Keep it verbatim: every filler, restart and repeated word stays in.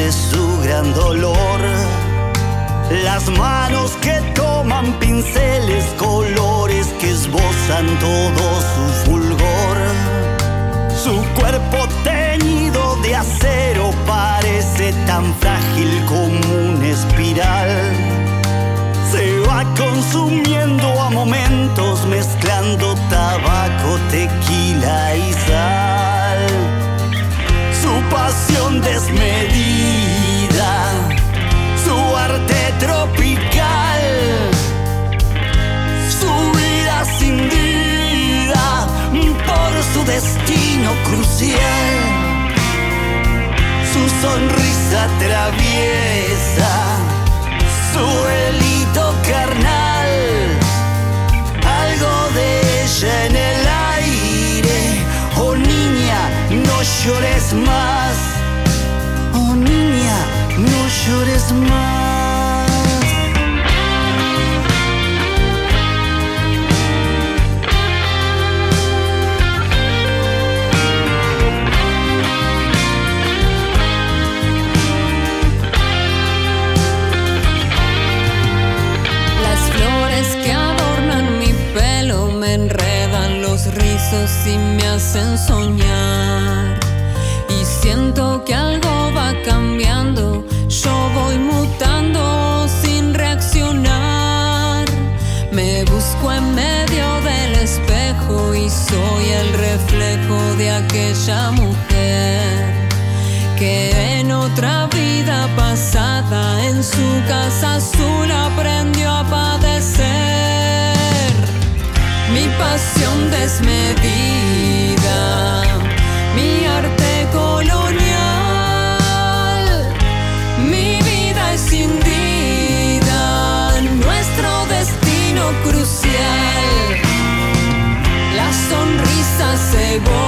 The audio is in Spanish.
de su gran dolor. Las manos que toman pinceles, colores que esbozan todo su fulgor. Su cuerpo teñido de acero parece tan frágil como una espiral. Se va consumiendo a momentos, mezclando tabaco, tequila y sal. Su pasión desmedida, su arte tropical, su vida cindida por su destino crucial. Su sonrisa traviesa, su delito carnal, algo de ella en el aire. Oh niña, no llores más. Oh niña, no llores más. Y me hacen soñar y siento que algo va cambiando. Yo voy mutando sin reaccionar. Me busco en medio del espejo y soy el reflejo de aquella mujer que en otra vida pasada en su casa azul aprendió a padecer. Mi pasión desmedida, mi arte colonial, mi vida escindida, nuestro destino crucial. La sonrisa se borra.